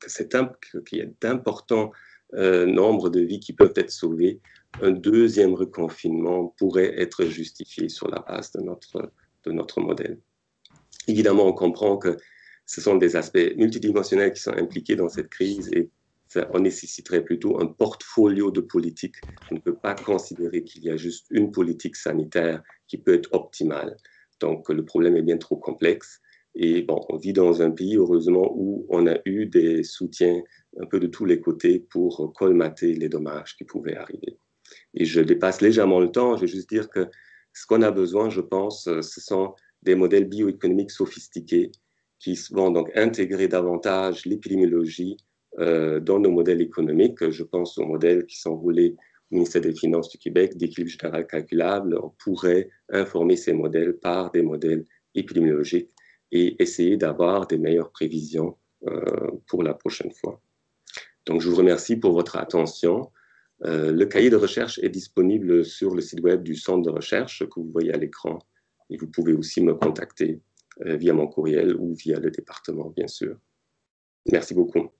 a d'importants nombre de vies qui peuvent être sauvées, un deuxième reconfinement pourrait être justifié sur la base de notre modèle. Évidemment, on comprend que ce sont des aspects multidimensionnels qui sont impliqués dans cette crise et on nécessiterait plutôt un portfolio de politiques. On ne peut pas considérer qu'il y a juste une politique sanitaire qui peut être optimale. Donc, le problème est bien trop complexe. Et bon, on vit dans un pays, heureusement, où on a eu des soutiens un peu de tous les côtés pour colmater les dommages qui pouvaient arriver. Et je dépasse légèrement le temps, je vais juste dire que Ce qu'on a besoin, je pense, ce sont des modèles bioéconomiques sophistiqués qui vont donc intégrer davantage l'épidémiologie dans nos modèles économiques. Je pense aux modèles qui sont roulés au ministère des Finances du Québec, d'équilibre général calculable. On pourrait informer ces modèles par des modèles épidémiologiques et essayer d'avoir des meilleures prévisions pour la prochaine fois. Donc, je vous remercie pour votre attention. Le cahier de recherche est disponible sur le site web du centre de recherche que vous voyez à l'écran. Et vous pouvez aussi me contacter via mon courriel ou via le département, bien sûr. Merci beaucoup.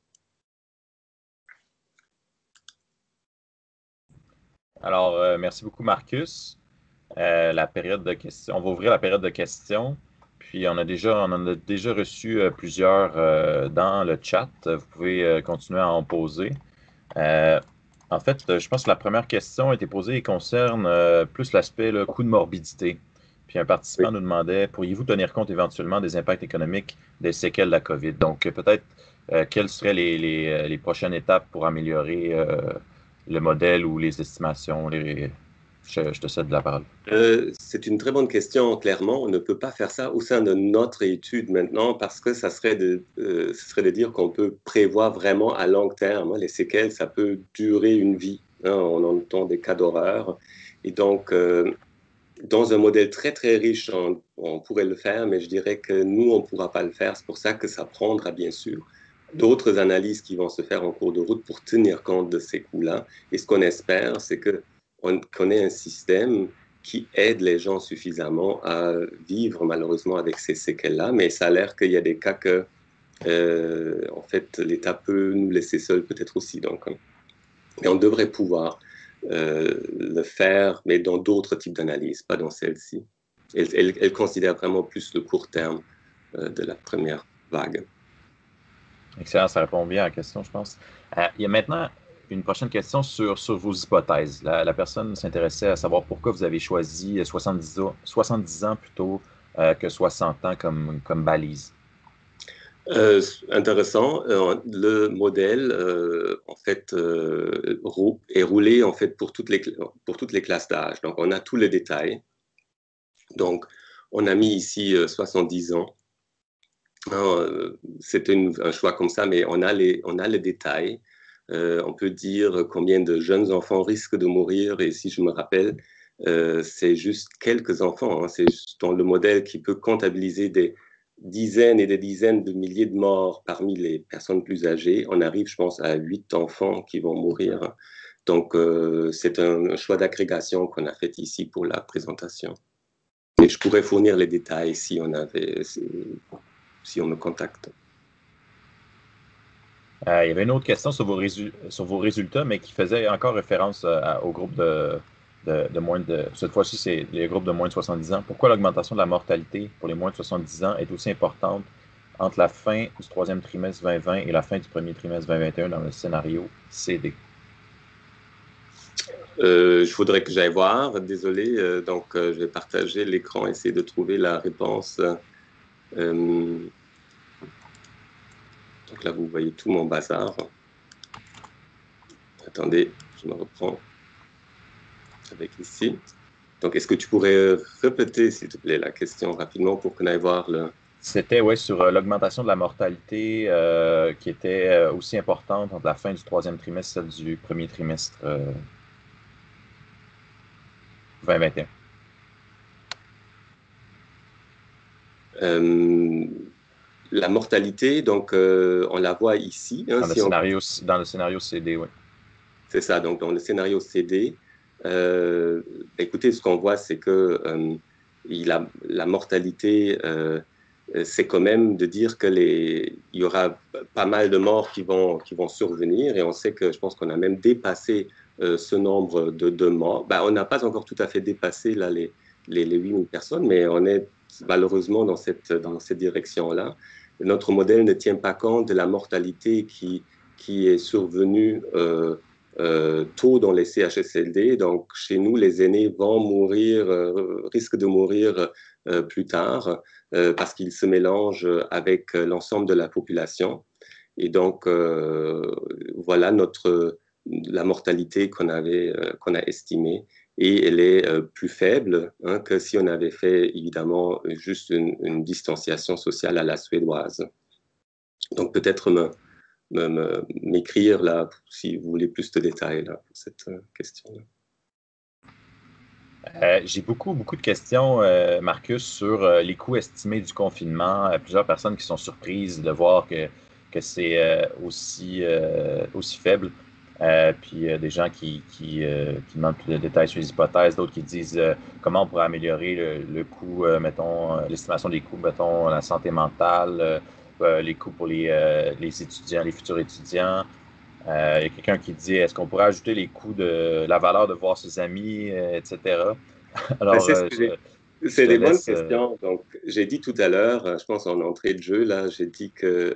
Alors, merci beaucoup, Marcus. La période de questions, on va ouvrir la période de questions. Puis, on en a déjà reçu plusieurs dans le chat. Vous pouvez continuer à en poser. En fait, je pense que la première question a été posée et concerne plus l'aspect coût de morbidité. Puis un participant nous demandait, pourriez-vous tenir compte éventuellement des impacts économiques des séquelles de la COVID? Donc, peut-être quelles seraient les prochaines étapes pour améliorer le modèle ou les estimations? Je te cède la parole. C'est une très bonne question. Clairement, on ne peut pas faire ça au sein de notre étude maintenant parce que ce serait de dire qu'on peut prévoir vraiment à long terme. Les séquelles, ça peut durer une vie. On entend des cas d'horreur. Et donc, dans un modèle très, très riche, on pourrait le faire, mais je dirais que nous, on ne pourra pas le faire. C'est pour ça que ça prendra, bien sûr, d'autres analyses qui vont se faire en cours de route pour tenir compte de ces coûts-là. Et ce qu'on espère, c'est qu'on ait un système qui aide les gens suffisamment à vivre malheureusement avec ces séquelles-là. Mais ça a l'air qu'il y a des cas que, en fait, l'État peut nous laisser seuls peut-être aussi. Donc, et on devrait pouvoir le faire, mais dans d'autres types d'analyses, pas dans celle-ci. Elle considère vraiment plus le court terme de la première vague. Excellent, ça répond bien à la question, je pense. Il y a maintenant une prochaine question sur vos hypothèses. La personne s'intéressait à savoir pourquoi vous avez choisi 70 ans plutôt que 60 ans comme balise. Intéressant. Le modèle, en fait, est roulé en fait pour toutes les classes d'âge. Donc, on a tous les détails. Donc, on a mis ici 70 ans. C'était un choix comme ça, mais on a les détails. On peut dire combien de jeunes enfants risquent de mourir. Et si je me rappelle, c'est juste quelques enfants. C'est dans le modèle qui peut comptabiliser des dizaines et des dizaines de milliers de morts parmi les personnes plus âgées. On arrive, je pense, à 8 enfants qui vont mourir. Donc, c'est un choix d'agrégation qu'on a fait ici pour la présentation. Et je pourrais fournir les détails si on me contacte. Il y avait une autre question sur vos résultats, mais qui faisait encore référence au groupe de moins de... Cette fois-ci, c'est les groupes de moins de 70 ans. Pourquoi l'augmentation de la mortalité pour les moins de 70 ans est aussi importante entre la fin du troisième trimestre 2020 et la fin du premier trimestre 2021 dans le scénario CD? Je voudrais que j'aille voir. Désolé. Donc, je vais partager l'écran, essayer de trouver la réponse. Donc là, vous voyez tout mon bazar. Attendez, je me reprends avec ici. Donc, est-ce que tu pourrais répéter, s'il te plaît, la question rapidement pour qu'on aille voir le... C'était, oui, sur l'augmentation de la mortalité qui était aussi importante entre la fin du troisième trimestre et celle du premier trimestre 2021. La mortalité, donc, on la voit ici. Dans le scénario CD, oui. C'est ça, donc dans le scénario CD, écoutez, ce qu'on voit, c'est que la mortalité, c'est quand même de dire il y aura pas mal de morts qui vont survenir, et on sait que je pense qu'on a même dépassé ce nombre de morts. On n'a pas encore tout à fait dépassé là, les 8000 personnes, mais on est malheureusement dans cette direction-là. Notre modèle ne tient pas compte de la mortalité qui est survenue tôt dans les CHSLD. Donc, chez nous, les aînés vont mourir, risquent de mourir plus tard parce qu'ils se mélangent avec l'ensemble de la population. Et donc, voilà la mortalité qu'on a estimée. et elle est plus faible que si on avait fait évidemment juste une distanciation sociale à la suédoise. Donc peut-être m'écrire là si vous voulez plus de détails là, pour cette question-là. J'ai beaucoup de questions, Marcus, sur les coûts estimés du confinement. Plusieurs personnes qui sont surprises de voir que c'est aussi faible. Puis des gens qui demandent plus de détails sur les hypothèses, d'autres qui disent comment on pourrait améliorer le coût, mettons, l'estimation des coûts, mettons, la santé mentale, les coûts pour les étudiants, les futurs étudiants. Il y a quelqu'un qui dit est-ce qu'on pourrait ajouter les coûts de la valeur de voir ses amis, etc. Ben, Alors, je c'est te des bonnes laisse. questions. Donc, j'ai dit tout à l'heure, je pense en entrée de jeu, là, j'ai dit que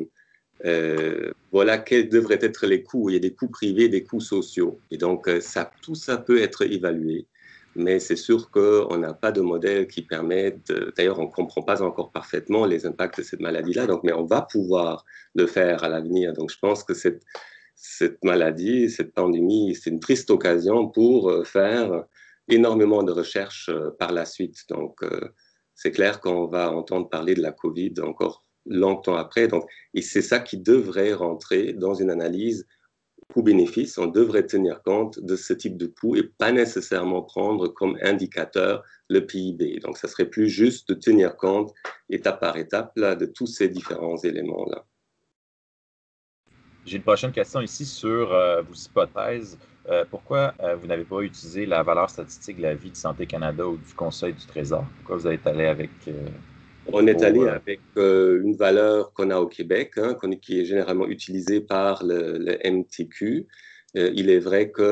voilà quels devraient être les coûts. Il y a des coûts privés, des coûts sociaux. Et donc, tout ça peut être évalué. Mais c'est sûr qu'on n'a pas de modèle qui permet d'ailleurs, on ne comprend pas encore parfaitement les impacts de cette maladie-là. Donc, mais on va pouvoir le faire à l'avenir. Donc, je pense que cette maladie, cette pandémie, c'est une triste occasion pour faire énormément de recherches par la suite. Donc, c'est clair qu'on va entendre parler de la COVID encore longtemps après. Donc, et c'est ça qui devrait rentrer dans une analyse coût-bénéfice. On devrait tenir compte de ce type de coût et pas nécessairement prendre comme indicateur le PIB. Donc, ça serait plus juste de tenir compte étape par étape là, de tous ces différents éléments-là. J'ai une prochaine question ici sur vos hypothèses. Pourquoi vous n'avez pas utilisé la valeur statistique de la vie de Santé Canada ou du Conseil du Trésor? Pourquoi vous êtes allé avec On est allé vos... avec une valeur qu'on a au Québec, qui est généralement utilisée par le MTQ. Il est vrai que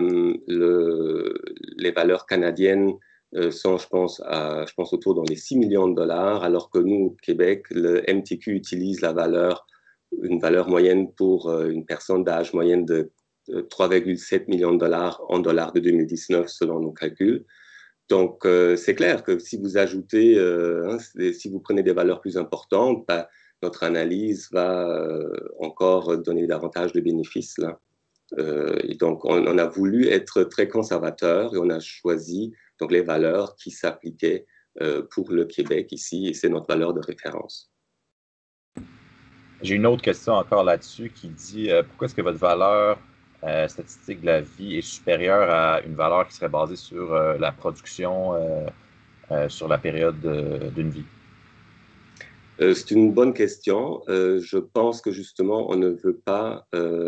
les valeurs canadiennes sont, je pense autour dans les 6 millions de dollars, alors que nous, au Québec, le MTQ utilise une valeur moyenne pour une personne d'âge moyenne de 3,7 millions de dollars en dollars de 2019, selon nos calculs. Donc, c'est clair que si vous ajoutez, si vous prenez des valeurs plus importantes, bah, notre analyse va encore donner davantage de bénéfices là. Et donc, on a voulu être très conservateur et on a choisi donc les valeurs qui s'appliquaient pour le Québec ici, et c'est notre valeur de référence. J'ai une autre question encore là-dessus qui dit pourquoi est-ce que votre valeur statistique de la vie est supérieure à une valeur qui serait basée sur la production sur la période d'une vie? C'est une bonne question. Je pense que justement, on ne veut pas.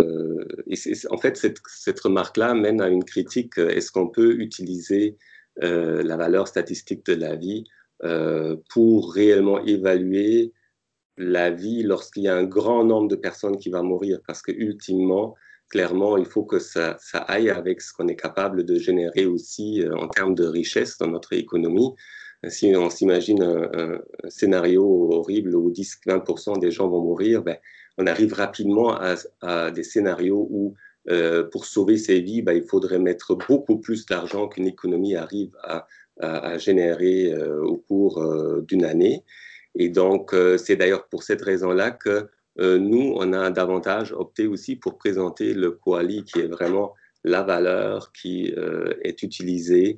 En fait, cette remarque-là mène à une critique. Est-ce qu'on peut utiliser la valeur statistique de la vie pour réellement évaluer la vie lorsqu'il y a un grand nombre de personnes qui vont mourir? Parce que ultimement, clairement, il faut que ça aille avec ce qu'on est capable de générer aussi en termes de richesse dans notre économie. Si on s'imagine un scénario horrible où 10-20% des gens vont mourir, ben, on arrive rapidement à des scénarios où, pour sauver ces vies, ben, il faudrait mettre beaucoup plus d'argent qu'une économie arrive à générer au cours d'une année. Et donc, c'est d'ailleurs pour cette raison-là que nous, on a davantage opté aussi pour présenter le QALY, qui est vraiment la valeur qui est utilisée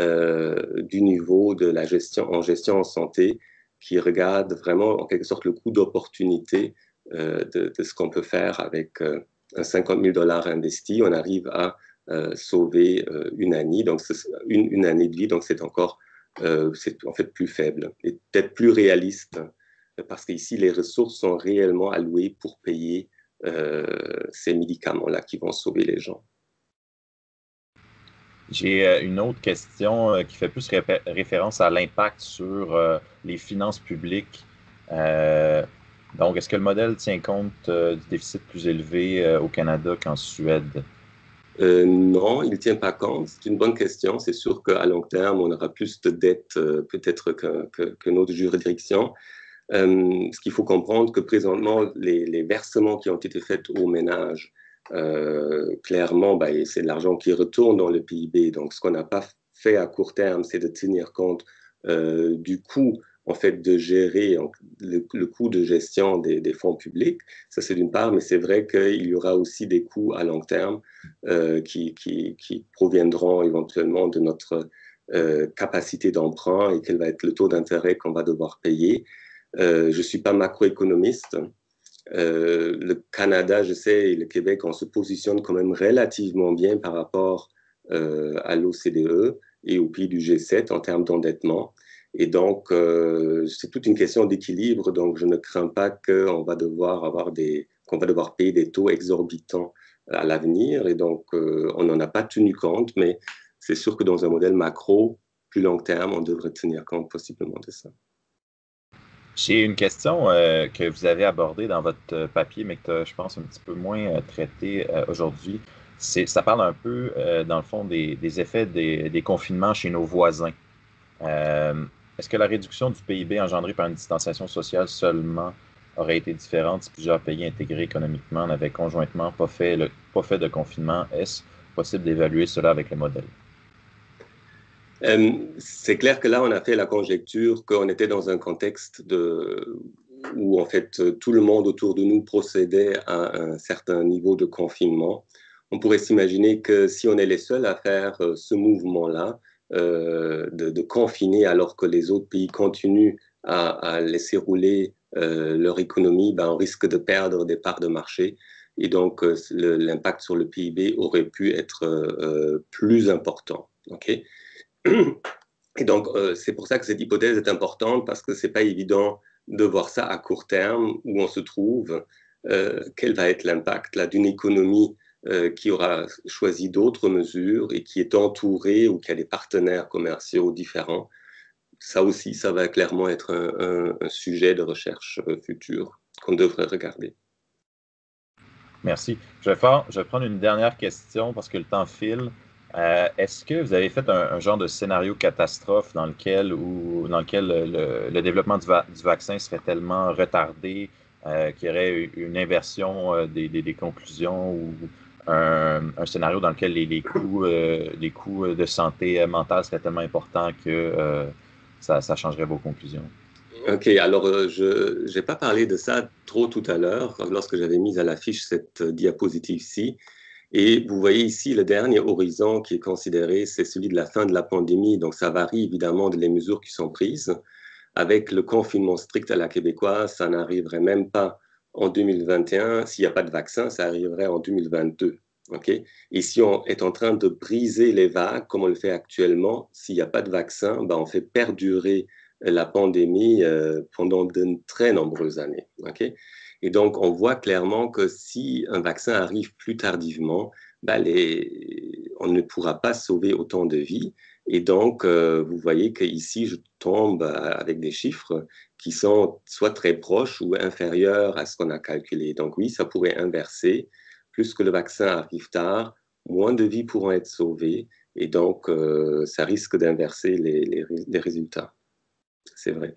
du niveau de la gestion en santé, qui regarde vraiment en quelque sorte le coût d'opportunité de ce qu'on peut faire avec un 50 000 $ investi. On arrive à sauver une année, donc une année de vie, donc c'est encore c'est en fait plus faible et peut-être plus réaliste parce qu'ici les ressources sont réellement allouées pour payer ces médicaments-là qui vont sauver les gens. J'ai une autre question qui fait plus référence à l'impact sur les finances publiques. Donc, est-ce que le modèle tient compte du déficit plus élevé au Canada qu'en Suède? Non, il ne tient pas compte. C'est une bonne question. C'est sûr qu'à long terme, on aura plus de dettes peut-être que notre juridiction. Ce qu'il faut comprendre, que présentement, les versements qui ont été faits aux ménages, clairement, ben, c'est de l'argent qui retourne dans le PIB. Donc, ce qu'on n'a pas fait à court terme, c'est de tenir compte du coût en fait, de gérer le coût de gestion des fonds publics. Ça, c'est d'une part, mais c'est vrai qu'il y aura aussi des coûts à long terme qui proviendront éventuellement de notre capacité d'emprunt et quel va être le taux d'intérêt qu'on va devoir payer. Je ne suis pas macroéconomiste. Le Canada, je sais, et le Québec, on se positionne quand même relativement bien par rapport à l'OCDE et au pays du G7 en termes d'endettement. Et donc, c'est toute une question d'équilibre. Donc, je ne crains pas qu'on va qu'on va devoir payer des taux exorbitants à l'avenir. Et donc, on n'en a pas tenu compte, mais c'est sûr que dans un modèle macro, plus long terme, on devrait tenir compte possiblement de ça. J'ai une question que vous avez abordée dans votre papier, mais que je pense un petit peu moins traité aujourd'hui. Ça parle un peu, dans le fond, des effets des confinements chez nos voisins. Est-ce que la réduction du PIB engendrée par une distanciation sociale seulement aurait été différente si plusieurs pays intégrés économiquement n'avaient conjointement pas fait de confinement? Est-ce possible d'évaluer cela avec le modèle? C'est clair que là, on a fait la conjecture qu'on était dans un contexte où, en fait, tout le monde autour de nous procédait à un certain niveau de confinement. On pourrait s'imaginer que si on est les seuls à faire ce mouvement-là, de confiner alors que les autres pays continuent à laisser rouler leur économie, ben, on risque de perdre des parts de marché. Et donc, l'impact sur le PIB aurait pu être plus important. Okay. Et donc, c'est pour ça que cette hypothèse est importante, parce que ce n'est pas évident de voir ça à court terme, où on se trouve, quel va être l'impact d'une économie qui aura choisi d'autres mesures et qui est entourée ou qui a des partenaires commerciaux différents. Ça aussi, ça va clairement être un sujet de recherche future qu'on devrait regarder. Merci. Je vais prendre une dernière question parce que le temps file. Est-ce que vous avez fait un genre de scénario catastrophe dans lequel le développement du vaccin serait tellement retardé qu'il y aurait une inversion des conclusions ou un scénario dans lequel les coûts de santé mentale seraient tellement importants que ça changerait vos conclusions? Ok, alors je n'ai pas parlé de ça trop tout à l'heure lorsque j'avais mis à l'affiche cette diapositive-ci. Et vous voyez ici le dernier horizon qui est considéré, c'est celui de la fin de la pandémie. Donc ça varie évidemment des mesures qui sont prises. Avec le confinement strict à la québécoise, ça n'arriverait même pas en 2021. S'il n'y a pas de vaccin, ça arriverait en 2022. Okay? Et si on est en train de briser les vagues, comme on le fait actuellement, s'il n'y a pas de vaccin, ben on fait perdurer la pandémie pendant de très nombreuses années. Okay? Et donc, on voit clairement que si un vaccin arrive plus tardivement, ben on ne pourra pas sauver autant de vies. Et donc, vous voyez qu'ici, je tombe avec des chiffres qui sont soit très proches ou inférieurs à ce qu'on a calculé. Donc oui, ça pourrait inverser. Plus que le vaccin arrive tard, moins de vies pourront être sauvées. Et donc, ça risque d'inverser les résultats. C'est vrai.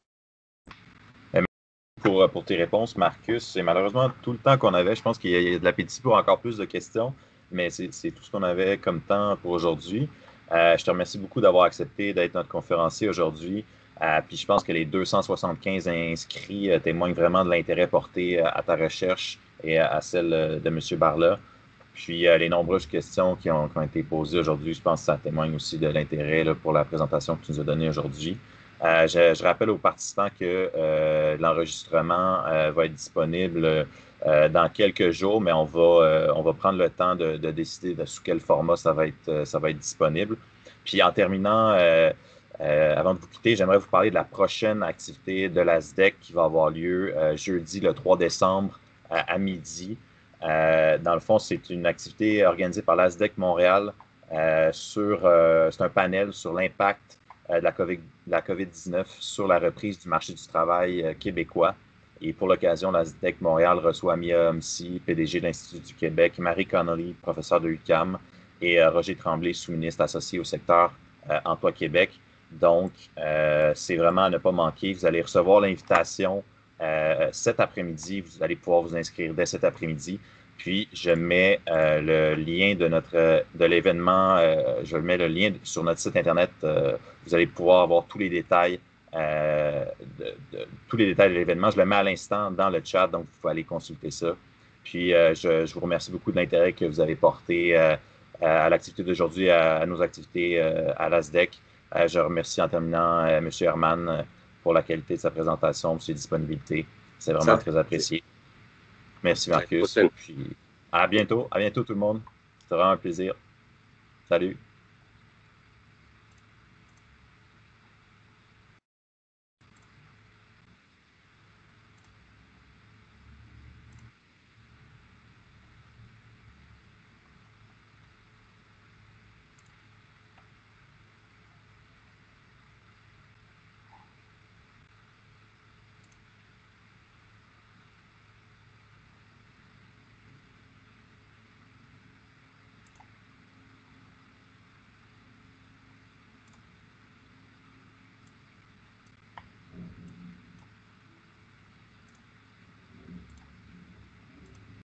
Pour tes réponses, Marcus. C'est malheureusement tout le temps qu'on avait. Je pense qu'il y a de l'appétit pour encore plus de questions, mais c'est tout ce qu'on avait comme temps pour aujourd'hui. Je te remercie beaucoup d'avoir accepté d'être notre conférencier aujourd'hui. Puis je pense que les 275 inscrits témoignent vraiment de l'intérêt porté à ta recherche et à celle de M. Barla. Puis les nombreuses questions qui ont été posées aujourd'hui, je pense que ça témoigne aussi de l'intérêt pour la présentation que tu nous as donnée aujourd'hui. Je rappelle aux participants que l'enregistrement va être disponible dans quelques jours, mais on va prendre le temps de décider sous quel format ça va être disponible. Puis en terminant, avant de vous quitter, j'aimerais vous parler de la prochaine activité de la SDEC qui va avoir lieu jeudi le 3 décembre à midi. Dans le fond, c'est une activité organisée par la SDEC Montréal c'est un panel sur l'impact de la COVID-19 sur la reprise du marché du travail québécois. Et pour l'occasion, la SDEC Montréal reçoit Mia Homsi, PDG de l'Institut du Québec, Marie Connolly, professeure de l'UQAM, et Roger Tremblay, sous-ministre associé au secteur Emploi-Québec. Donc, c'est vraiment à ne pas manquer. Vous allez recevoir l'invitation cet après-midi. Vous allez pouvoir vous inscrire dès cet après-midi. Puis, je mets le lien de l'événement, je mets le lien sur notre site Internet. Vous allez pouvoir avoir tous les détails tous les détails de l'événement. Je le mets à l'instant dans le chat, donc vous pouvez aller consulter ça. Puis, je vous remercie beaucoup de l'intérêt que vous avez porté à l'activité d'aujourd'hui, à nos activités à l'ASDEC. Je remercie en terminant M. Herman pour la qualité de sa présentation, pour ses disponibilités. C'est vraiment très apprécié. Merci, Marcus. Puis, à bientôt tout le monde. C'est vraiment un plaisir. Salut.